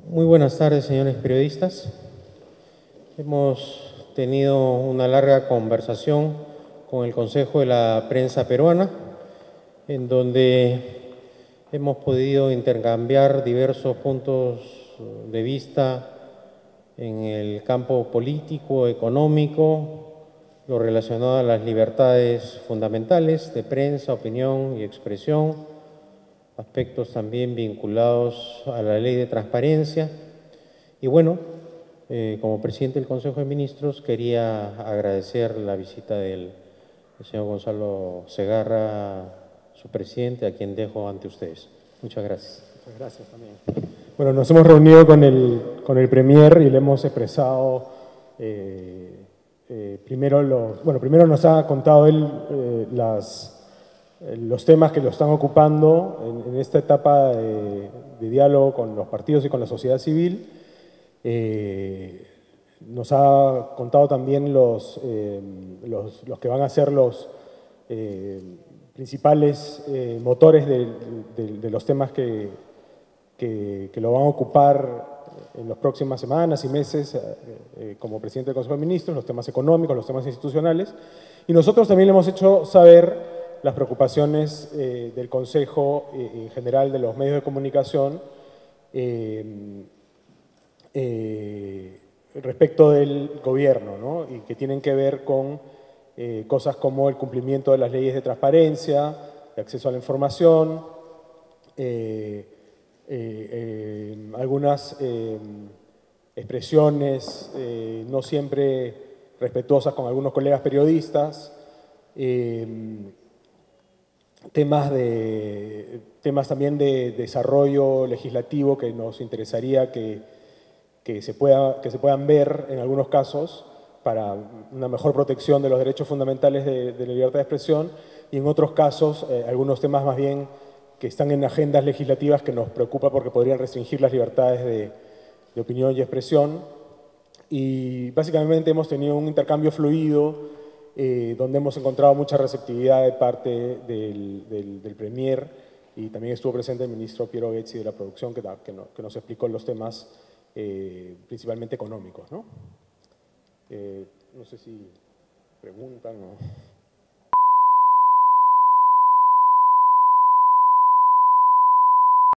Muy buenas tardes, señores periodistas. Hemos tenido una larga conversación con el Consejo de la Prensa Peruana, en donde hemos podido intercambiar diversos puntos de vista en el campo político, económico, lo relacionado a las libertades fundamentales de prensa, opinión y expresión, aspectos también vinculados a la ley de transparencia. Y bueno, como presidente del Consejo de Ministros, quería agradecer la visita del señor Gonzalo Segarra, su presidente, a quien dejo ante ustedes. Muchas gracias. Muchas gracias también. Bueno, nos hemos reunido con el Premier y le hemos expresado, primero nos ha contado él los temas que lo están ocupando en esta etapa de diálogo con los partidos y con la sociedad civil. Nos ha contado también los que van a ser los principales motores de los temas que lo van a ocupar en las próximas semanas y meses como presidente del Consejo de Ministros, los temas económicos, los temas institucionales. Y nosotros también le hemos hecho saber las preocupaciones del Consejo en general de los medios de comunicación respecto del gobierno, ¿no? Y que tienen que ver con cosas como el cumplimiento de las leyes de transparencia, de acceso a la información, algunas expresiones no siempre respetuosas con algunos colegas periodistas, temas también de desarrollo legislativo que nos interesaría que se puedan ver en algunos casos para una mejor protección de los derechos fundamentales de la libertad de expresión, y en otros casos algunos temas más bien que están en agendas legislativas que nos preocupa porque podrían restringir las libertades de opinión y expresión. Y básicamente hemos tenido un intercambio fluido donde hemos encontrado mucha receptividad de parte del Premier, y también estuvo presente el ministro Piero Getzi de la producción que nos explicó los temas principalmente económicos, ¿no? No sé si preguntan o...